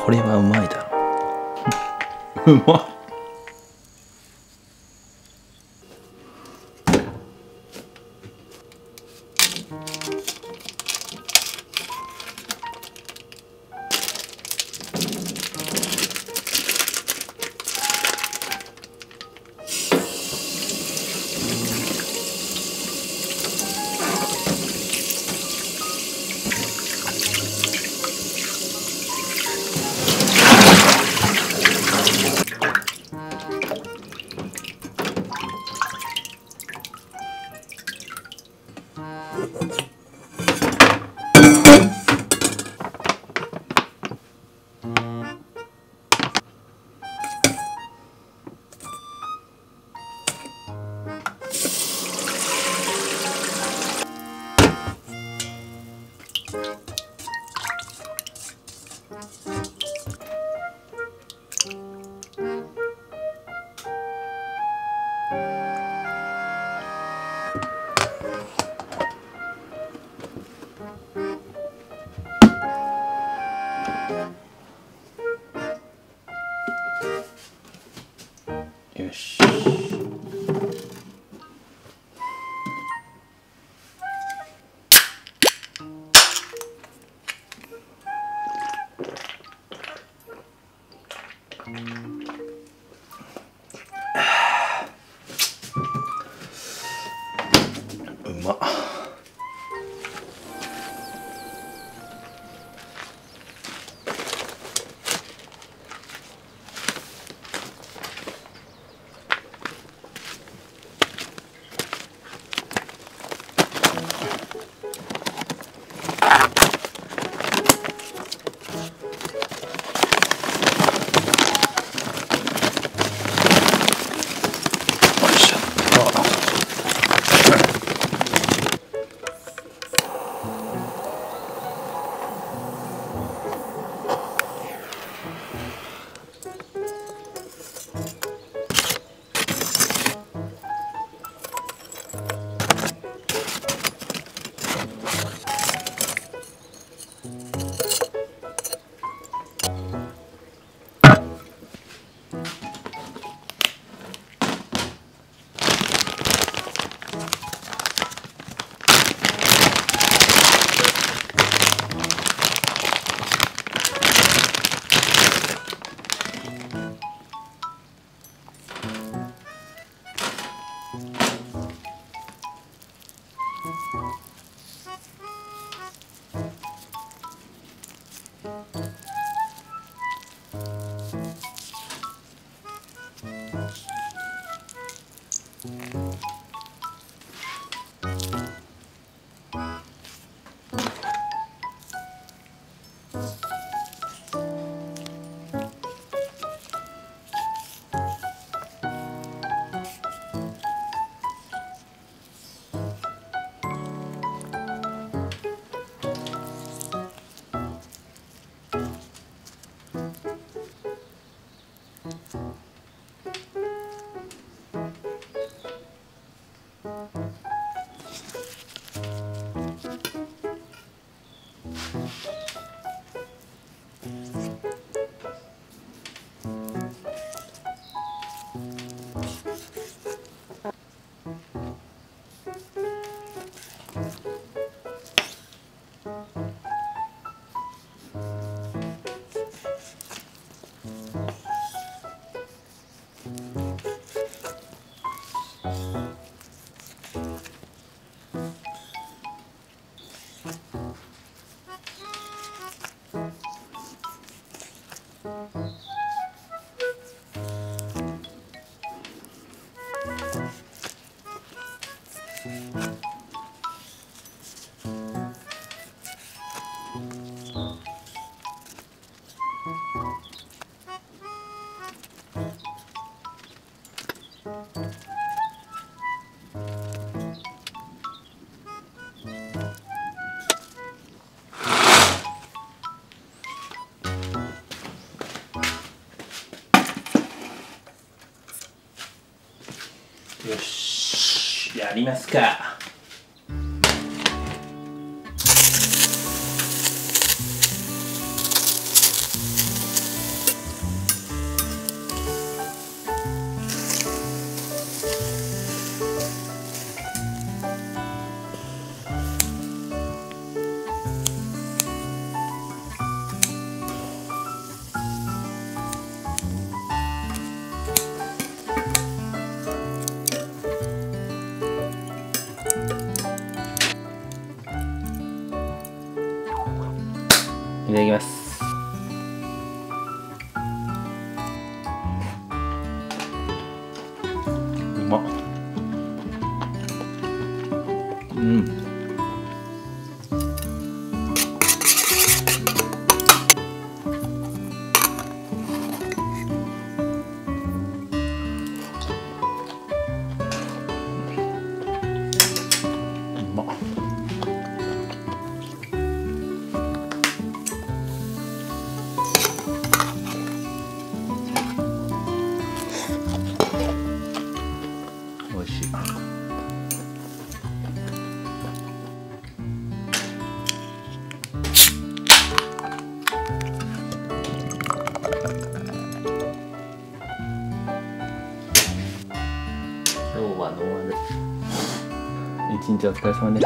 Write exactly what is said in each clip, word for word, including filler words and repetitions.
これはうまいだろ。うまい。よし。うまっ。よし、やりますか。 ただきます。うまっ。うん。美味しい。今日はノンアル。一日お疲れ様です。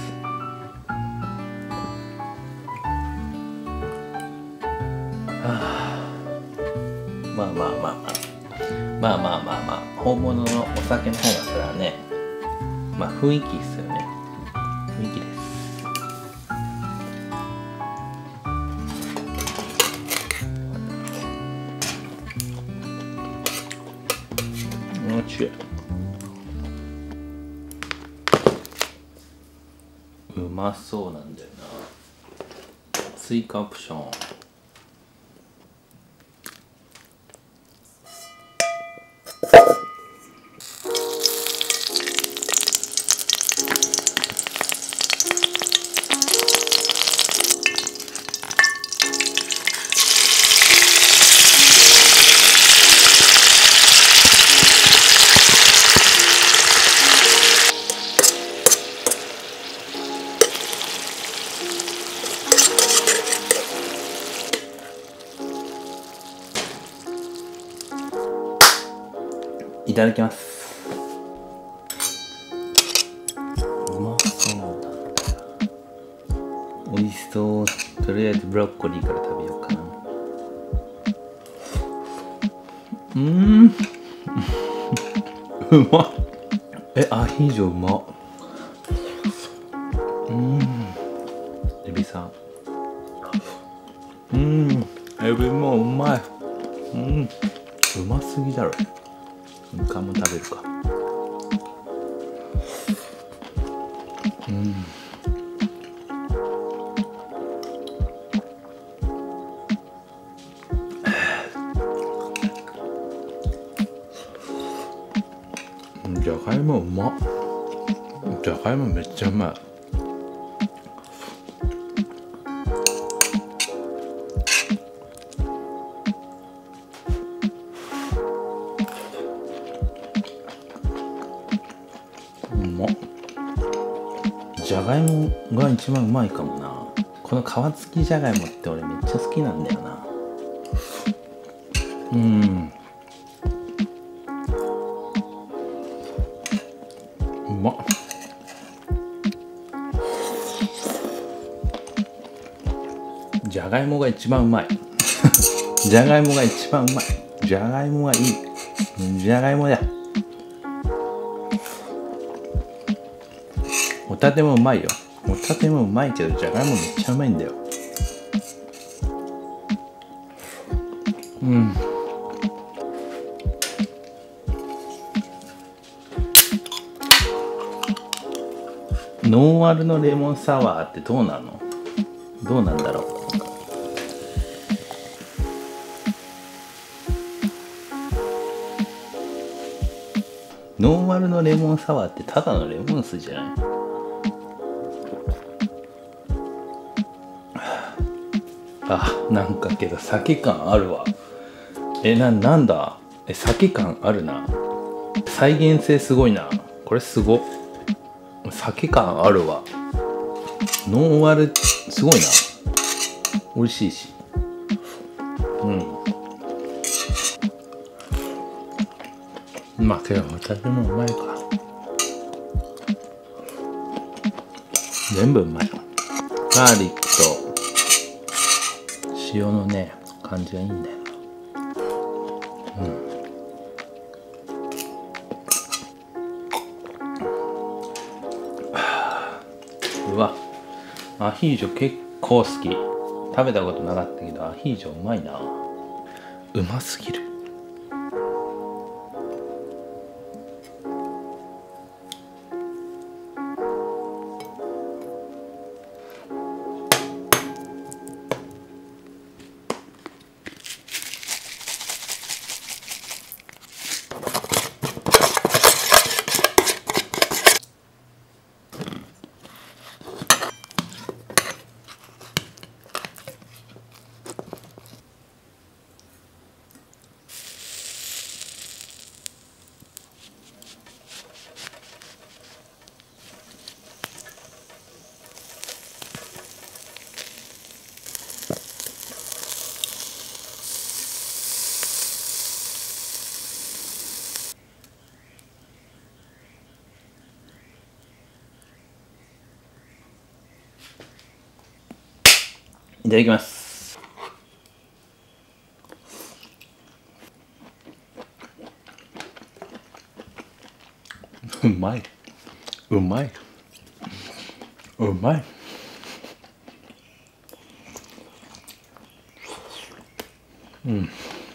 はあ、まあまあまあまあまあまあまあまあ本物のお酒の方がそれはね、まあ雰囲気っすよね。雰囲気です。おいしい。うまそうなんだよな。追加オプション。いただきます。うまそうだ。美味しそう。とりあえずブロッコリーから食べようかな。うーんうまっ。え、アヒージョうまっ。うーん、エビさん。うーん、エビもうまい。うん、うますぎだろ。イカも食べるか。うん。じゃがいもうまっ。じゃがいもめっちゃうまい。じゃがいもが一番うまいかもな。この皮付きじゃがいもって俺めっちゃ好きなんだよな。うん、うまっ。じゃがいもが一番うまいじゃがいもが一番うまい。じゃがいもがいい。じゃがいもだ。ホタテもうまいよ。ホタテもうまいけどじゃがいもめっちゃうまいんだよ。うん。ノンアルのレモンサワーってどうなの？どうなんだろう。ノンアルのレモンサワーってただのレモン水じゃない？あ、なんかけど酒感あるわ。え、な、なんだえ、酒感あるな。再現性すごいな。これすご。酒感あるわ。ノンアルすごいな。美味しいし。うん。まあけど私もうまいか。全部うまい。ガーリックと塩のね感じがいいんだよ。うん。うわ、アヒージョ結構好き。 食べたことなかったけどアヒージョうまいな。うますぎる。いただきます。うまい。うまい。うまい。うん。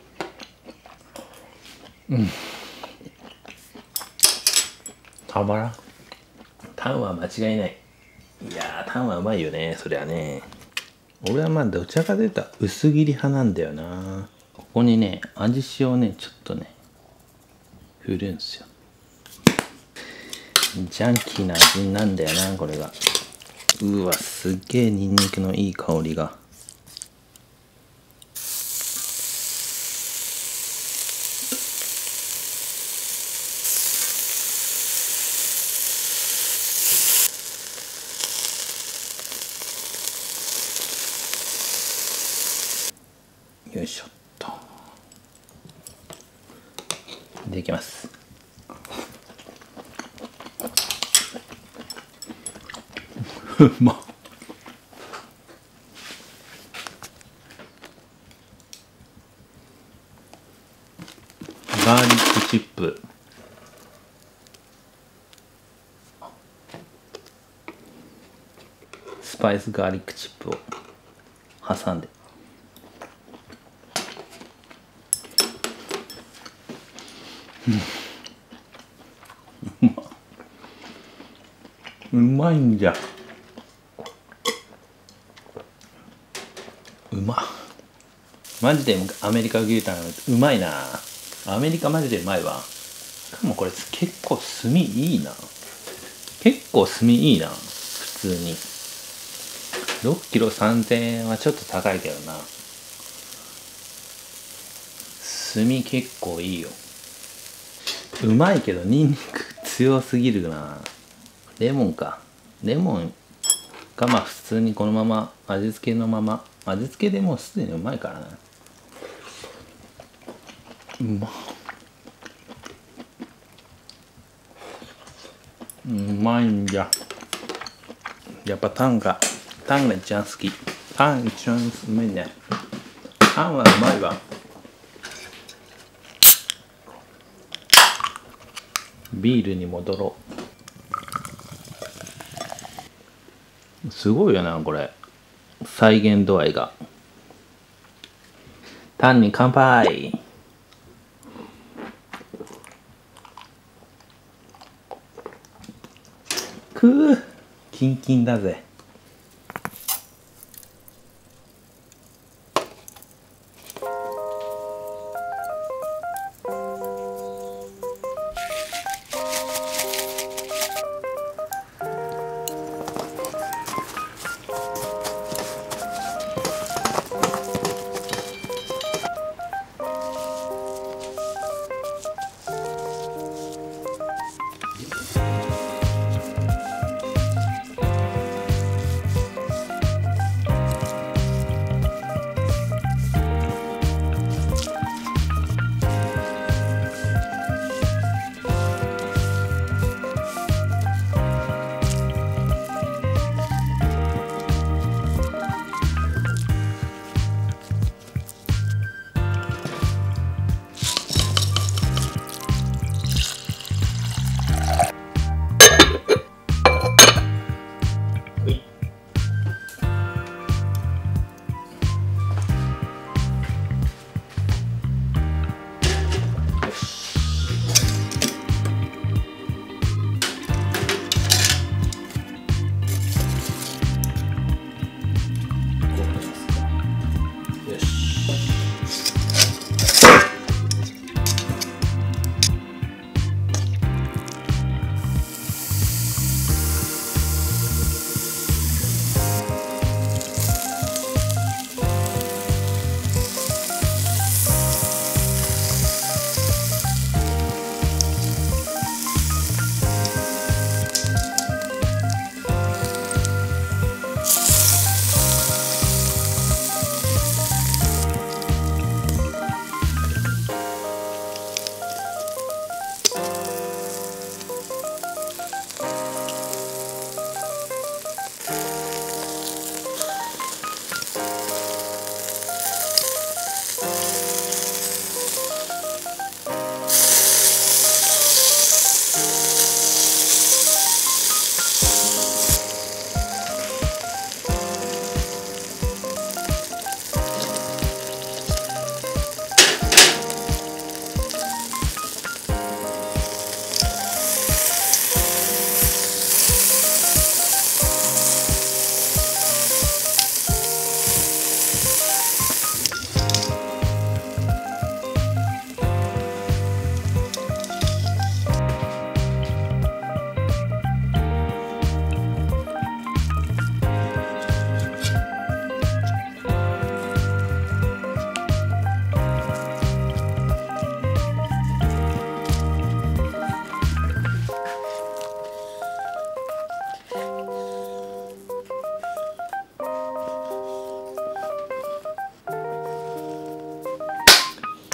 うん。たまらん。タンは間違いない。いやー、タンはうまいよね、そりゃね。俺はまあどちらかというと薄切り派なんだよな。ここにね、味塩をね、ちょっとね、振るんすよ。ジャンキーな味なんだよな、これが。うわ、すっげえニンニクのいい香りが。よいしょっと。できます。うまっ。ガーリックチップ。スパイスガーリックチップを挟んで。うまいんじゃ。うまっ。マジでアメリカ牛タンうまいな。アメリカマジでうまいわ。しかもこれ結構炭いいな。結構炭いいな。普通にろっキロさんぜんえんはちょっと高いけどな。炭結構いいよ。うまいけどニンニク強すぎるな。レモンか。レモンがまあ普通にこのまま味付けのまま、味付けでもうすでにうまいからな。うまっ。うまいんじゃ。やっぱタンがタンが一番好き。タン一番うまいね。タンはうまいわ。ビールに戻ろう。すごいよなこれ、再現度合いが。タンに乾杯。くーキンキンだぜ。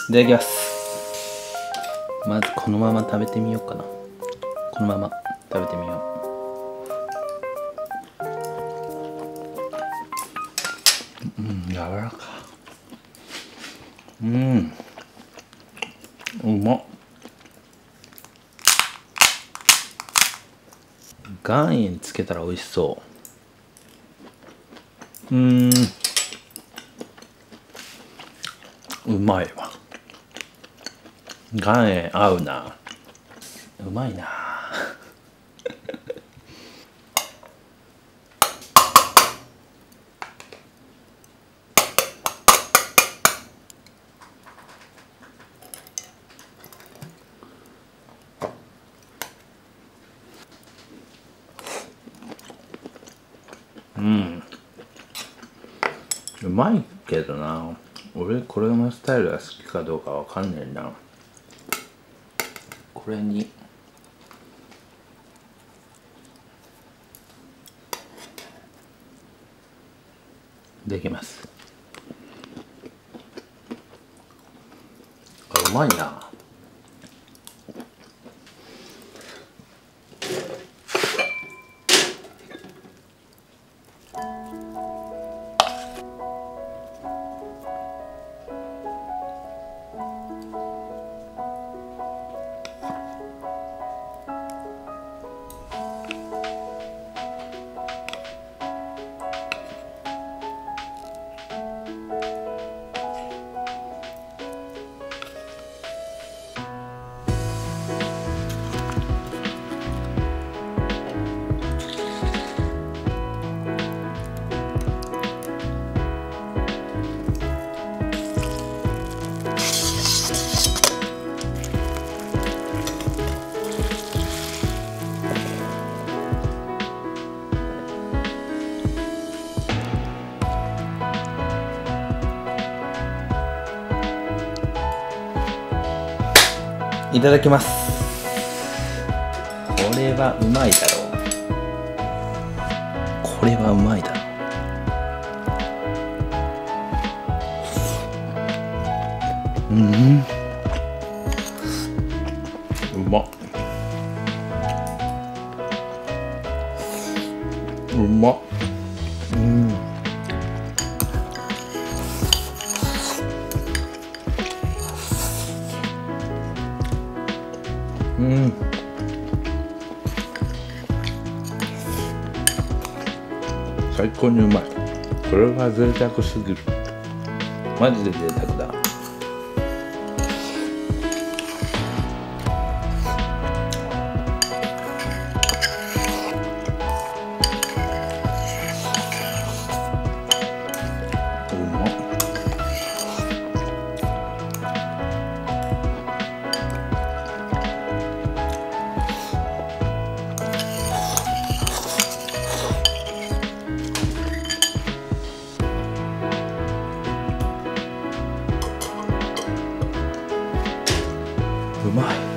いただきます。まずこのまま食べてみようかな。このまま食べてみよう。うん、柔らか。うん、うまっ。岩塩つけたら美味しそう。うーん、うまいわ。岩塩合うな。うまいな。うん、うまいけどな。俺これのスタイルが好きかどうかわかんねえな。これにできます。あ、うまいな。いただきます。これはうまいだろう。これはうまいだろう。うん、うまっ。うまっ。うん、うん、最高にうまい。これは贅沢すぎる。マジで贅沢だ。うまっ。うまい。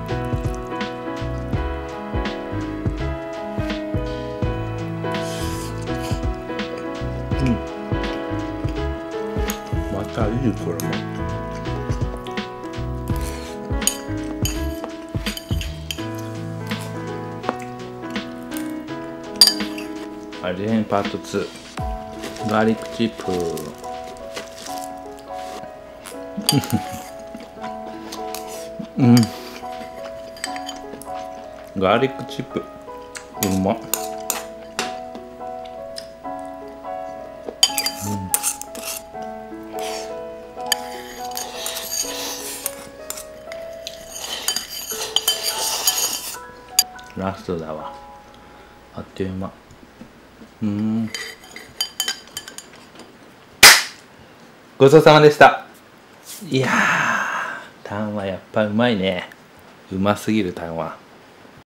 うん。またいい、これも。味変パートツー。ガーリックチップ。うん。ガーリックチップ。うまっ。ラストだわ。あっという間。うん。ごちそうさまでした。いやー、タンはやっぱうまいね。うますぎるタンは。